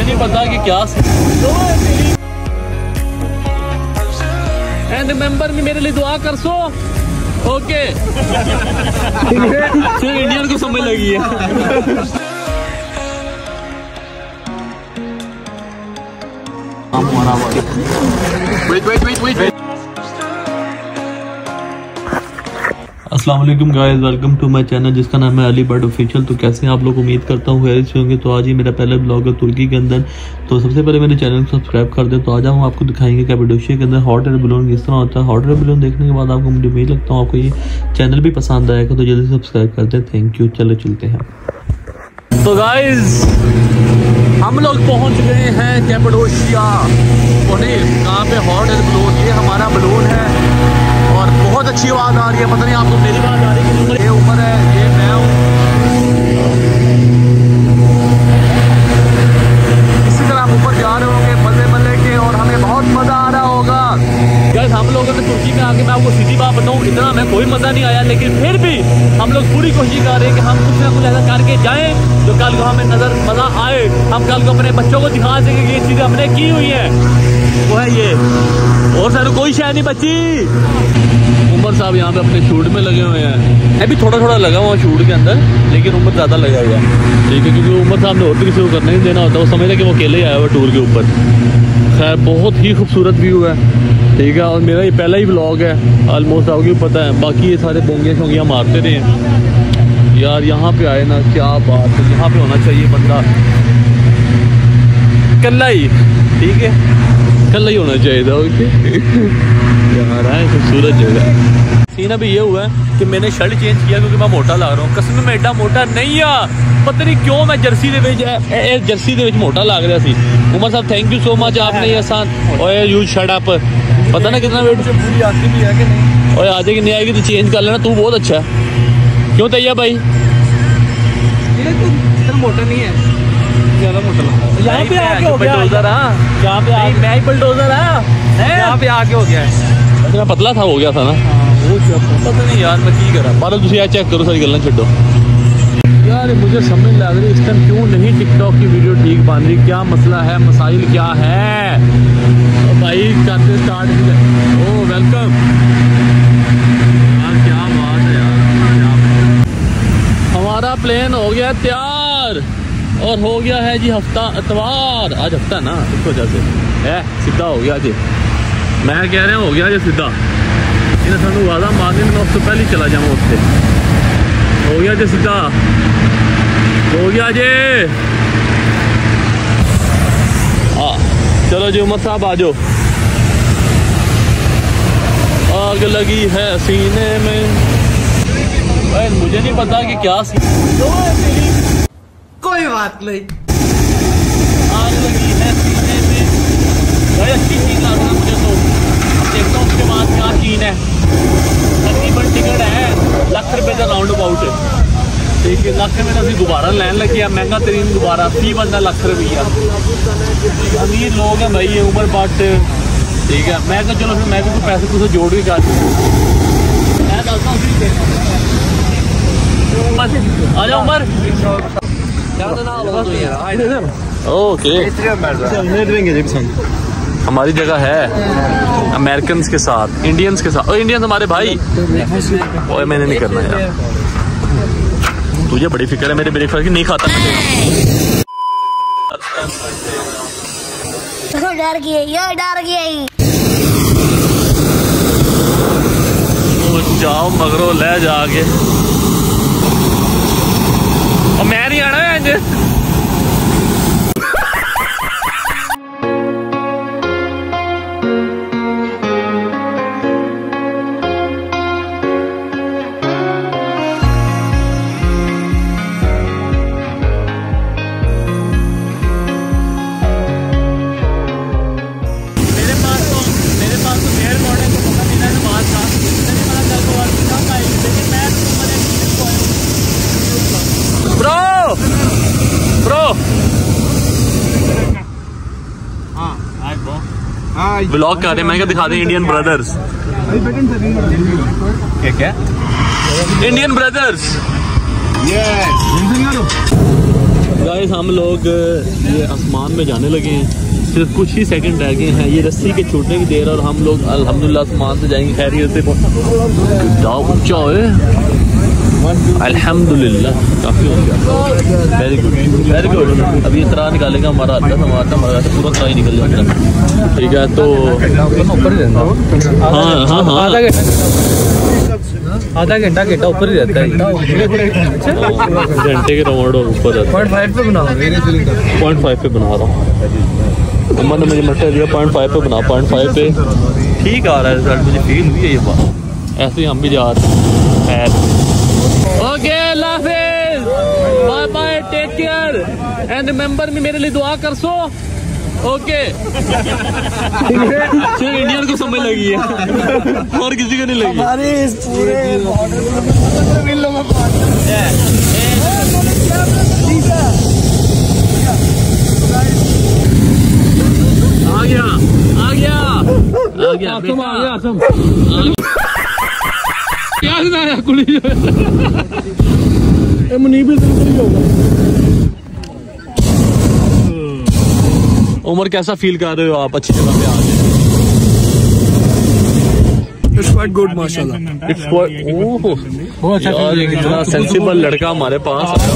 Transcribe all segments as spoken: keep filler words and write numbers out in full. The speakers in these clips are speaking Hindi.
नहीं पता कि क्या एंड रिमेंबर में मेरे लिए दुआ कर सो। ओके सिर्फ इंडियन को समझ लगी है। Wait, wait, wait, wait, wait. अस्सलाम वालेकुम guys, welcome to my channel जिसका नाम है अली बर्ड ऑफिशियल। तो कैसे हैं आप लोग, उम्मीद करता हूँ खैरियत से होंगे। तो आज ही मेरा पहला ब्लॉग है तुर्की के अंदर। तो सबसे पहले मेरे चैनल को सब्सक्राइब कर दे। तो आज हम आपको दिखाएंगे कैपेडोशिया के अंदर हॉट एयर बलून किस तरह होता है। हॉट एयर बलून देखने के बाद आपको मुझे उम्मीद लगता हूँ आपको ये चैनल भी पसंद आएगा। तो जल्दी सब्सक्राइब कर दे। Thank you. चलो चलते हैं। तो गाइस हम लोग पहुँच गए हैं कैपेडोशिया। यहाँ पे हॉट एयर बलून, ये हमारा बलून है और बहुत अच्छी आवाज़ आ रही है। पता नहीं आपको मेरी आवाज़ आ रही है कि ये ऊपर है, ये मैं हूँ। इसी तरह हम ऊपर जा रहे होंगे मजे मजे के और हमें बहुत मज़ा आ रहा होगा। यार हम लोगों ने तुर्की में आके, मैं आपको सीधी बात बताऊँ, इतना हमें कोई मज़ा नहीं आया, लेकिन फिर भी हम लोग पूरी कोशिश कर रहे हैं कि हम कुछ ना कुछ ऐसा करके जाएँ जो कल को हमें नज़र मज़ा आए। हम कल को अपने बच्चों को दिखा सकें कि ये चीज़ें हमने की हुई हैं। वो है ये, और सर कोई शायद नहीं बची। उमर साहब यहाँ पे अपने शूट में लगे हुए हैं। मैं भी थोड़ा थोड़ा लगा हुआ शूट के अंदर, लेकिन उमर ज़्यादा लगा हुआ है, ठीक है, क्योंकि उमर साहब ने और किसी को करने नहीं देना होता। वो समझ रहे कि वो अकेले ही आया हुआ टूर के ऊपर। खैर बहुत ही खूबसूरत व्यू है, ठीक है। और मेरा ये पहला ही व्लॉग है ऑलमोस्ट, आपको पता है। बाकी ये सारे बोंगियाँ शोंगियाँ मारते रहे हैं यार। यहाँ पे आए ना, क्या बात है। यहाँ पे होना चाहिए बंदा कल्ला ही, ठीक है, कल ही होना चाहिए था। ओके यार है खूबसूरत जगह। सीन अभी ये हुआ है कि मैंने शर्ट चेंज किया क्योंकि मैं मोटा लग रहा हूँ। कसम में एडा मोटा नहीं आ, पता नहीं क्यों मैं जर्सी दे विच जर्सी दे विच मोटा लग रहा सी। उमर साहब थैंक यू सो मच, आपने ये आसान ओए यूज शर्ट अप। पता ना कितना वेट पूरी आती भी है कि नहीं। ओए आज की नहीं आएगी तो चेंज कर लेना, तू बहुत अच्छा है। क्यों तैयार भाई? इतना मोटा नहीं है, ज्यादा मोटा लगा। यहाँ पे आके हो गया बल्डोजर। हाँ यहाँ पे आ मैं ही बल्डोजर है। यहाँ पे आके हो गया है। मैं पतला था, हो गया था ना। वो पता नहीं यार मैं की करा। बारह तुम यार चेक करो, सारी गल्ला छो यार। मुझे समझ लग रही इस टाइम क्यों नहीं टिकटॉक की वीडियो ठीक बन रही। क्या मसला है, मसाइल क्या है? तो भाई करते स्टार्ट। ओ वेलकम यार, क्या बात है यार। हमारा प्लेन हो गया तैयार और हो गया है जी हफ्ता इतवार। आज हफ्ता ना, इस वजह से है सीधा हो गया जी। मैं कह रहा हूँ हो गया जी सीधा। इन्हें सानू वादा मारने में उससे पहले ही चला जाऊँ उससे। हो गया जी सीधा, हो गया जी। हाँ चलो जी उमर साहब आ जाओ। आग लगी है सीने में। मुझे नहीं पता कि क्या सी कोई बात नहीं। आग लगी है सीने में। भाई अच्छी चीज लग रहा है मुझे तो। देखता हूँ उसके बाद क्या सीन है। तकरीबन टिकट है लाख रुपए का राउंड अबाउट, ठीक है। लाख में अभी दोबारा लैन लगे, महंगा तरीन दोबारा फी बनता लाख रुपया। अमीर लोग हैं भाई, उमर बट ठीक है। मैं तो चलो फिर मैं भी कुछ पैसे कुछ जोड़ के कर मैं डालता हूँ। आ जाओ उमर। ओके हमारी जगह है अमेरिकन के साथ, इंडियंस के साथ। इंडियंस हमारे भाई। ओए मैंने नहीं करना यार, तुझे बड़ी फिक्र है मेरे ब्रेकफास्ट की। नहीं खाता डर गया ये डर गया। जाओ मगरो ले जाके, और मैं नहीं आना है। ब्लॉग कर रहे हैं, मैं क्या दिखा दें इंडियन ब्रदर्स। क्या क्या इंडियन ब्रदर्स। गाइस हम लोग ये आसमान में जाने लगे हैं, सिर्फ कुछ ही सेकंड रह गए हैं, ये रस्सी के छूटने की देर और हम लोग अल्हम्दुलिल्लाह आसमान से जाएंगे खैरियत से। कितना ऊंचा है अल्हम्दुलिल्लाह, काफ़ी हो गया। Very good very good. अभी ये तरह निकालेगा हमारा आधा समाता हमारा पूरा तरह ही निकल जाएगा। ठीक है तो हाँ हाँ हाँ आधा घंटा घंटा ऊपर ही रहता है, घंटे के राउंड और ऊपर रहता है। पॉइंट फाइव पे बना पॉइंट फाइव पे बना रहा हूँ। अम्मा ने मुझे मशवरा दिया पॉइंट फाइव पे बना, पॉइंट फाइव पे ठीक आ रहा है रिजल्ट, मुझे फील हुई है ये बात। ऐसे ही हम भी जा रहे हैं। ओके अल्लाह हाफिज़, bye bye, take care and remember me, मेरे लिए दुआ कर सो। ओके सिर्फ इंडियन को समझ लगी है और किसी को नहीं लगी। हमारे इस पूरे आ गया आ गया आ गया तुम आ गया तुम क्या सुनाया कुली मुनीब उमर कैसा फील कर रहे हो आप अच्छी जगह पे आ गए? It's quite good माशाल्लाह। It's quite ओह बहुत अच्छा यार, इतना सेंसिबल लड़का हमारे पास आया।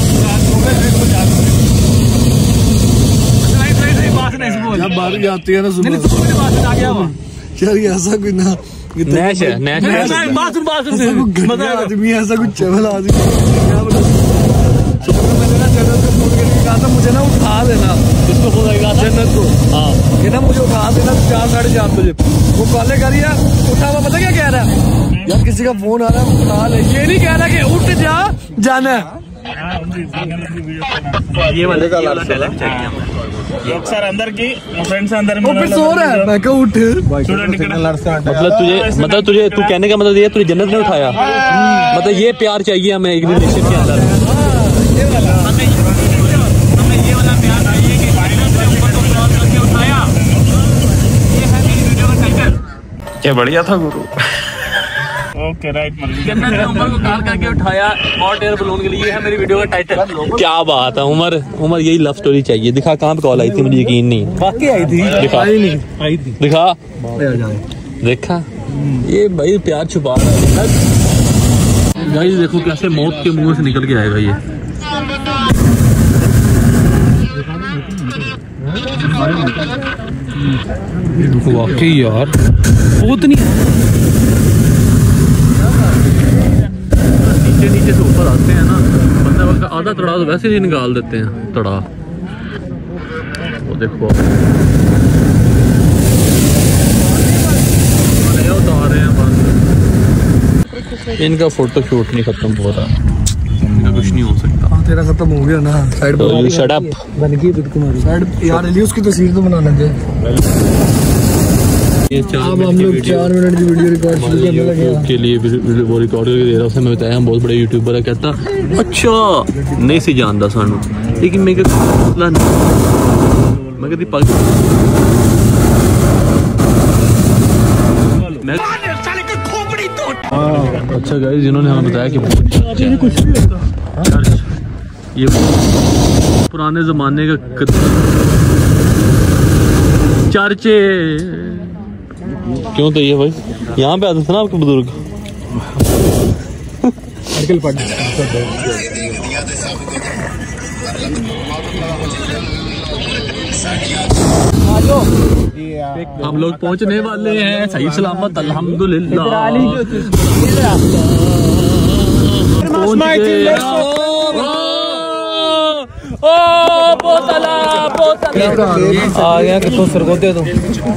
जब बारिश आती है ना सुबह यार, ये ऐसा कोई ना नैश है नैश है बाथरूम बाथरूम मजा आदमी, ऐसा कुछ चवल आदमी क्या बता। मैंने ना चैनल को फोन करके कहा था मुझे ना उठा देना, इसको फोन करेगा जन्नत को, हाँ ये ना मुझे उठा देना चार साढ़े चार बजे। वो कॉले करिए, उठा हुआ पता क्या कह रहा है यार, किसी का फोन आ रहा है उठा ले, ये नहीं कह रहा कि उठ जा जाना है। ये वाले का चैलेंज चाहिए हमें। सर अंदर की फ्रेंड्स अंदर में वो फिर सो रहा है, मैं कहा उठ। मतलब तुझे मतलब तुझे तू कहने का मतलब ये तुझे जन्नत ने उठाया, मतलब ये प्यार चाहिए हमें एक रिलेशन के अंदर। क्या बढ़िया था गुरु। ओके राइट, जन्नत ने उमर को कॉल करके उठाया हॉट एयर बलून के लिए, ये है मेरी वीडियो का टाइटल। क्या बात है उमर, उमर यही लव स्टोरी चाहिए। दिखा कहाँ पे कॉल आई थी, मुझे यकीन नहीं। बाकी आई थी, दिखा आई नहीं आई थी, दिखा देखा, ये भाई प्यार छुपा रहा है। गाइस देखो कैसे मौत के मुंह से निकल के आएगा ये। वाकई यार बहुत नहीं, नीचे नीचे से ऊपर आते हैं ना, बंदा आधा तड़ा तो वैसे ही निकाल देते हैं तड़ा। वो देखो उतार रहे हैं बस, इनका फोटो शूट नहीं खत्म हो रहा, इनका कुछ नहीं हो सकता। तेरा खत्म हो गया ना, साइड तो शट अप बन गई तुम्हारी साइड यार, एलियस की तस्वीर तो बना लेंगे। ये चार अब हम लोग चार मिनट की वीडियो रिकॉर्ड शुरू करने लगे हैं के लिए वो रिकॉर्ड करके दे रहा उसने मैं बताया हम बहुत बड़े यूट्यूबर है। कहता अच्छा नहीं सी जानता सानू, लेकिन मैं मैं कहती पाक अच्छा गाइस, जिन्होंने हमें बताया कि कुछ चर्च ये पुराने जमाने का चर्च क्यों तो ये भाई यहाँ पे आते थे ना आपके बुजुर्ग। हम लोग पहुंचने वाले हैं सही सलामत अल्हम्दुलिल्लाह। पहुंच गए। ओ बोतला बोतला आ गया कितों सरगोते तो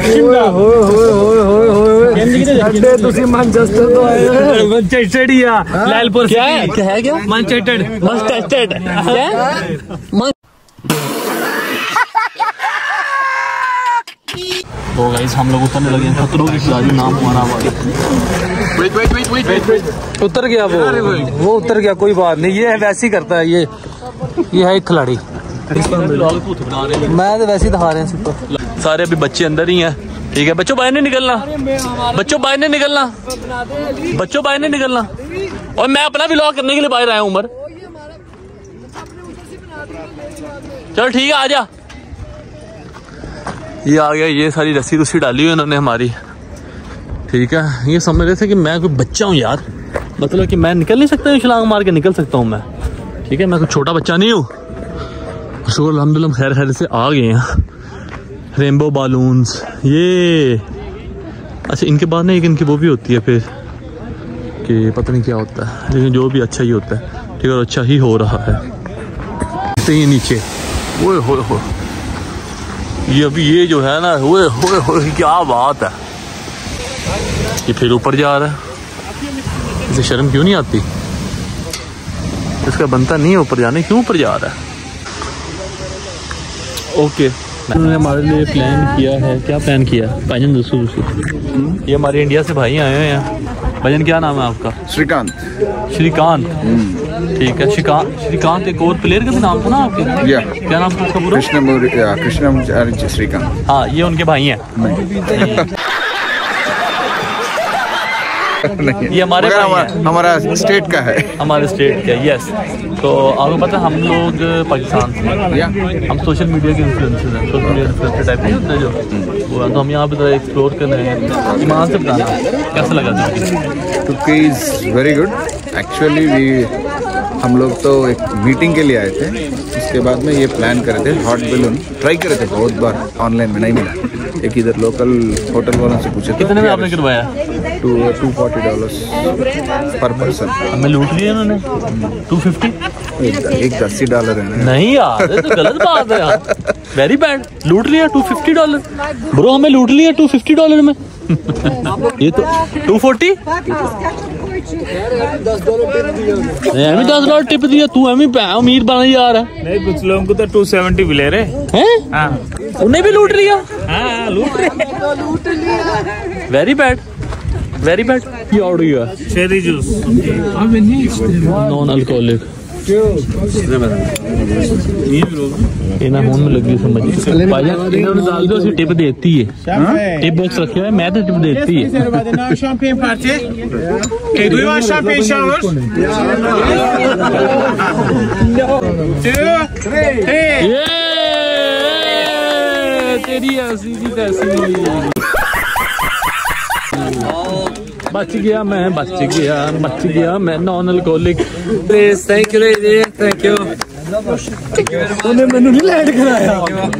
अड्डे तुसी मैनचेस्टर तो आए मैनचेस्टर ही आ लालपुर क्या है क्या है क्या मैनचेस्टर मैनचेस्टर क्या तो गाइस हम लोग उतरने लगे हैं खतरों की खिलाड़ी, नाम हमारा wait wait wait wait wait उतर गया वो वो उतर गया, कोई बात नहीं, ये वैसे ही करता है, ये ये है एक खिलाड़ी। मैं तो वैसे ही दिखा रहे हैं सबको। सारे अभी बच्चे अंदर ही हैं, ठीक है बच्चों बाहर नहीं निकलना, बच्चों बाहर नहीं निकलना, बच्चों बाहर नहीं निकलना। और मैं अपना व्लॉग करने के लिए बाहर आया हूँ उमर। चलो ठीक है, आ जा। ये आ गया, ये सारी रस्सी रुस्सी डाली हुई उन्होंने हमारी। ठीक है, ये समझ रहे थे कि मैं कोई बच्चा हूँ यार, मतलब कि मैं निकल नहीं सकता हूँ, छलांग मार के निकल सकता हूँ मैं। ठीक है, मैं कोई छोटा बच्चा नहीं हूँ। शुक्र अल्हम्दुलिल्लाह खैर खैर से आ गए हैं। रेनबो बालून्स, ये अच्छा इनके बाद ना एक इनकी वो भी होती है फिर कि पता नहीं क्या होता है, लेकिन जो भी अच्छा ही होता है। ठीक है, और अच्छा ही हो रहा है। ये नीचे ओए होए हो, ये अभी ये जो है ना, ओए होए हो, क्या बात है। ये फिर ऊपर जा रहा है, इसे शर्म क्यों नहीं आती? इसका बनता नहीं है ऊपर जाने, क्यों ऊपर जा रहा है? ओके, उन्होंने हमारे लिए प्लान किया है। क्या प्लान किया भाईजान? दोस्तों दोस्तों ये हमारे इंडिया से भाई आए हुए हैं। भाईजान क्या नाम है आपका? श्रीकांत। श्रीकांत, ठीक है। श्रीकांत, श्रीकांत एक और प्लेयर का भी नाम था ना आपके? या क्या नाम था उसका पूरा? कृष्ण कृष्ण श्रीकांत। हाँ, ये उनके भाई हैं। ये हमारे हमारा, हमारा स्टेट का है। हमारे स्टेट का, यस। तो आपको पता है हम लोग पाकिस्तान से, या हम सोशल मीडिया के इन्फ्लुएंसर हैं। सोशल मीडिया इन्फ्लुएंसर टाइप नहीं होते जो वो, तो हम यहाँ पे थोड़ा एक्सप्लोर कर रहे हैं। ईमान से बताना कैसा लगा? Turkey is very good actually. We हम लोग तो एक मीटिंग के लिए आए थे, उसके बाद में ये प्लान करे थे। हॉट बैलून ट्राई करे थे बहुत बार, ऑनलाइन में नहीं मिला। एक इधर लोकल होटल वालों से पूछे कितने में आपने करवाया? Two two forty dollars per person. हमें लूट लिया उन्होंने। टू फिफ्टी एक अस्सी डॉलर है। नहीं यार, ये तो गलत बात है यार, वेरी बैड। लूट लिया टू फिफ्टी डॉलर ब्रो, हमें लूट लिया टू फिफ्टी डॉलर में। ये तो टू फोर्टी हमें दस डॉलर टिप दिया। तू हमें अमीर बना जा रहा है। नहीं, कुछ लोगों को तो टू सेवेंटी भी ले रहे हैं। हाँ, उन्हें भी लूट लिया। हाँ लूट रहे। Very bad, very bad. ये ऑर्डर हुआ चेरी जूस, नॉन अल्कोहलिक। इन्हें फोन में लगी समझ। भाईजान इन्होंने डाल दो, टिप देती है। टिप बॉक्स रखे हुए, मैं तो टिप देती है। तेरी ऐसी की तैसी। बच गया मैं, बच गया, बच गया मैं। Non alcoholic. Please, thank you lady, thank you. उन्हें मैंने नहीं लैंड कराया।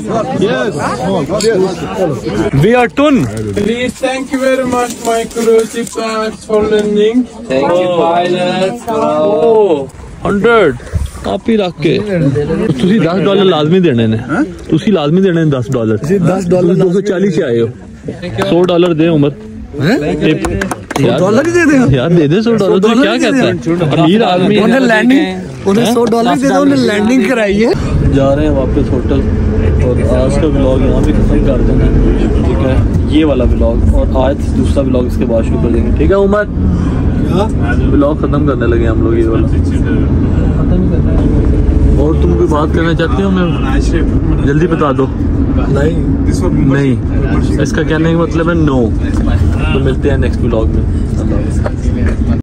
We are tune. Please, thank you very much, my cruise parts for learning. Thank you pilots. Hundred आप ही रख के तुसी दस डॉलर लाजमी देने ने। तुसी लाजमी देने दस डॉलर। दस डॉलर दो सौ चालीस से आए हो। सौ डॉलर दे उमर। डॉलर ही दे दे यार, दे दे सौ डॉलर। तो क्या कहता है अमीर आदमी? उन्हें लैंडिंग, उन्हें सौ डॉलर दे दो, उन्हें लैंडिंग कराई है। जा रहे हैं वापस होटल, और आज का व्लॉग यहाँ पे खत्म कर देना है। ठीक है, ये वाला व्लॉग, और आज दूसरा व्लॉग इसके बाद शुरू कर देंगे। ठीक है उमर, व्लॉग खत्म करने लगे हम लोग ये वाला। और तुम कोई बात करना चाहते हो? मैं जल्दी बता दो। नहीं नहीं, इसका कहने का मतलब है नो। तो मिलते हैं नेक्स्ट व्लॉग में।